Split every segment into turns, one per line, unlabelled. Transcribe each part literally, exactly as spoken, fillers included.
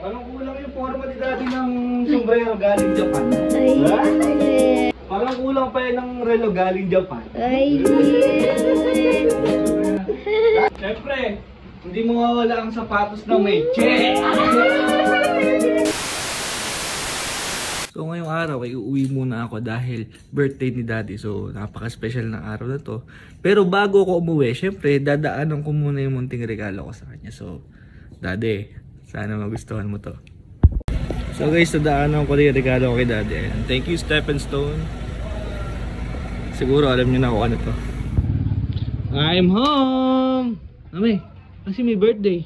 Parang kulang yung forma ni Daddy ng sombrero galing Japan.
Ay,
Ha?
yeah.
Parang kulang pa yun ng relo galing Japan.
Ay, yeah.
Siyempre, hindi mo mawala ang sapatos na may che. So ngayong araw ay uuwi muna ako dahil birthday ni Daddy. So napaka-special na araw na to. Pero bago ako umuwi, syempre dadaanan ko muna yung munting regalo ko sa kanya. So Daddy, sana magustuhan mo to. So guys, dadaanan ko yung regalo ko kay Daddy. Ayan. Thank you Stephen Stone. Siguro alam niyo na kung ano to. I'm home! Mami, kasi may birthday.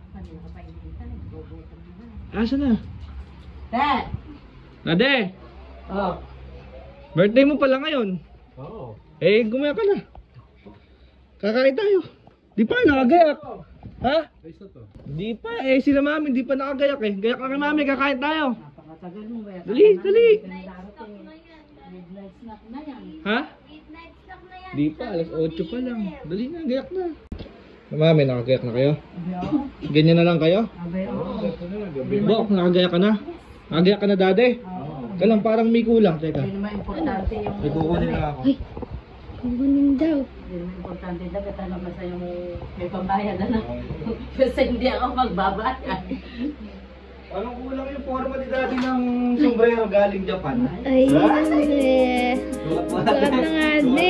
Asa na?
Dad!
Daddy!
Oh.
Birthday mo pala ngayon.
Oo.
Eh, gumaya ka na. Kakain tayo. Di pa, nakagayak. Ha? Di pa, eh sila mami, di pa nakagayak eh. Gayak na kay mami, kakain tayo.
Napakatagal mo ba?
Dali, dali.
Midnight snack na yan.
Ha? Di pa, alas otso pa lang. Dali na, gayak na. Mami, nakagayak na kayo? Ganyan na lang kayo?
Abay, oo.
Bok, nakagayak ka na? Nakagayak ka na, Daddy? Kalang parang may kulang. Teka.
Hindi naman importante yung...
May kukunin na ako.
Ay, kukunin daw.
Hindi naman importante na katalo ka sa'yo may pambayad na. Kasi hindi ako magbabayad.
Parang kulang yung forma ni Daddy ng sombrero galing Japan.
Ay,
Ha?
yeah.
Sukat
Sukat na nga, di.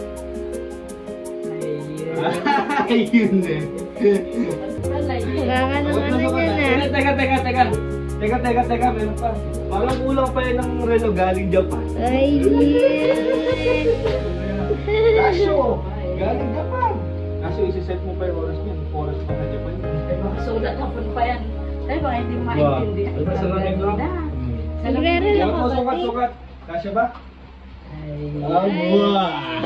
Ayun eh.
Mukha ka ng ano dyan ah.
Teka, teka, teka. Teka, teka, teka. Meron pa. Parang kulang pa yun ng relo galing Japan.
Ay, yeah.
Kasyo! Galing Japan. Kasyo, isi-set mo pa yung oras niya. Oras pa na Japan.
Sulat hapon pa yan. Ay, baka hindi mo maintindihan.
Diba sa lamig lang?
Nagre-relo
Sukat
ka
mo,
ba,
sukat,
di?
sukat. Kasya ba?
Ay.
Aba!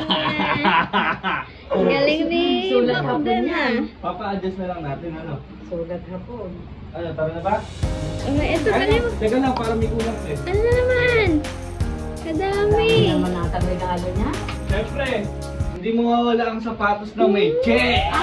Ang galing ni
Sulat
Papa
hapon
din
yan.
ah.
Papa-adjust na lang natin, ano?
Sulat hapon.
Ano, tara na ba?
Okay, ito pa
Ay,
rin.
teka lang, para may kulang eh.
Ano na naman? Kadami.
Dami naman ang regalo niya.
Siyempre, hindi mo mawala ang sapatos na may che! Eh,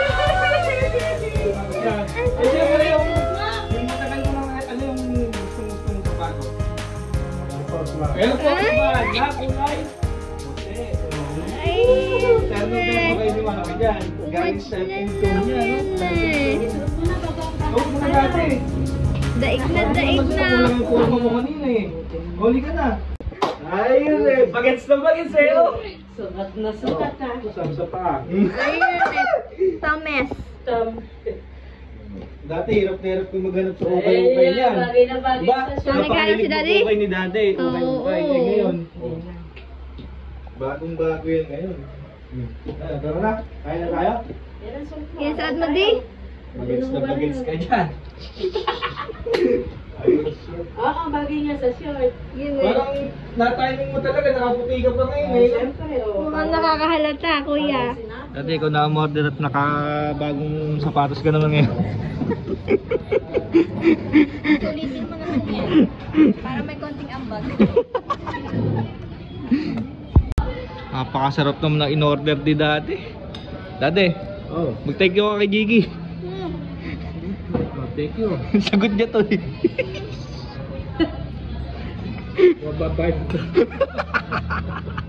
siyempre yung... Yung matagal mo lang, ano yung gusto-gusto mong sapatos? Air Force One! Na, kulay! Puti.
Ay,
Terno din, okay di malaki dyan. Galing sa pinto niya, no?
Isuot mo na bago ang
Huwag mo na dati.
daig na, daig
Mas
na.
makulang yung forma mo kanina eh. Huli ka na. Ayun eh, bagets na bagets eh, oh!
sukat na sukat na.
Sa pa.
Ayun eh. Thomas.
Tom.
Dati hirap na hirap kong maghanap sa ukay-ukay niyan.
Bagay na bagay
Diba?
sa siya.
Naghanap si Daddy?
Ukay ni Daddy. Ukay-ukay.
Oo.
Eh ngayon. Bagong bago yan ngayon. Ano, tara na. Kaya na tayo?
Yan, saad mo di?
Bagets na bagets ka dyan.
Oo, bagay nga sa short.
Yun eh.
Parang na-timing mo talaga. Nakaputi ka pa ngayon
Oh,
eh.
siyempre, oh.
Mukhang nakakahalata, kuya.
Dati ikaw na-order at nakabagong sapatos ka naman ngayon.
Tulitin mo naman yan. Para may konting ambag.
Napakasarap naman na in-order di dati. Dati, oh. Mag-thank you ka kay Gigi. Oh, thank you. Sagot niya to eh. Mababay.